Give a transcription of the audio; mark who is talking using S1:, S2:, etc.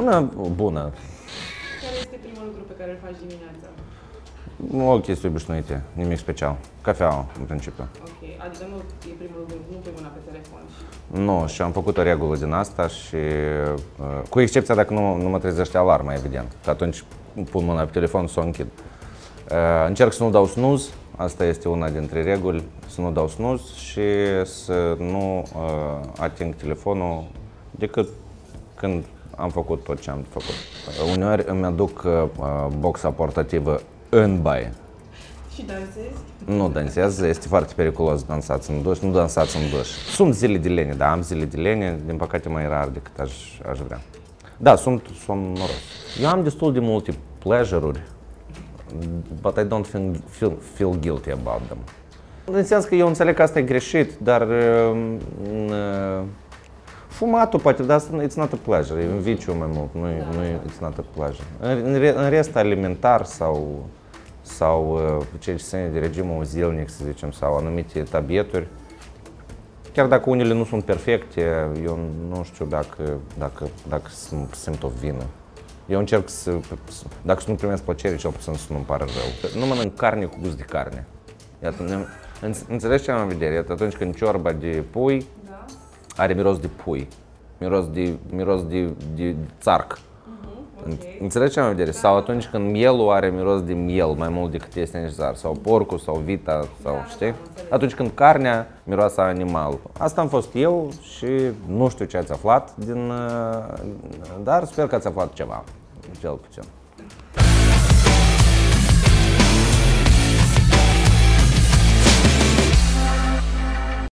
S1: Bună, bună.
S2: Care este primul lucru pe care îl faci dimineața?
S1: O chestie obișnuită, nimic special. Cafeaua, în principiu.
S2: Ok, adică nu e primul lucru, nu pe mâna pe telefon.
S1: Nu, și am făcut o regulă din asta și, cu excepția dacă nu mă trezește alarma, evident, că atunci pun mâna pe telefon să o închid. Încerc să nu dau snooze, asta este una dintre reguli, să nu dau snooze și să nu ating telefonul decât când am făcut tot ce am făcut. Uneori îmi aduc boxa portativă în baie.
S2: Și dansezi?
S1: Nu dansez, este foarte periculos dansați în duș, nu dansați în duș. Sunt zile de lene, da, am zile de lene, din păcate mai rar decât aș vrea. Da, sunt somnoros. Eu am destul de multe pleasure-uri, but I don't feel guilty about them. În sens că eu înțeleg că asta e greșit, dar fumatul poate, dar asta it's not a pleasure, e un viciu mai mult, nu it's not a pleasure. În rest alimentar sau ceea ce ține de regimul zilnic, să zicem, sau anumite tabieturi, chiar dacă unele nu sunt perfecte, eu nu știu dacă simt o vină. Eu încerc dacă să nu primesc plăcere, cel puțin să nu-mi pară rău. Nu mănânc carne cu gust de carne. Iată, înțelegi ce am în vedere? Iată, atunci când ciorba de pui are miros de pui, miros de țarc. Okay. Înțelegi ce am în vedere? Sau atunci când mielul are miros de miel mai mult decât este necesar, sau porcul, sau vita, sau știi? Atunci când carnea miroase animal. Asta am fost eu și nu știu ce ați aflat, dar sper că ați aflat ceva, cel puțin.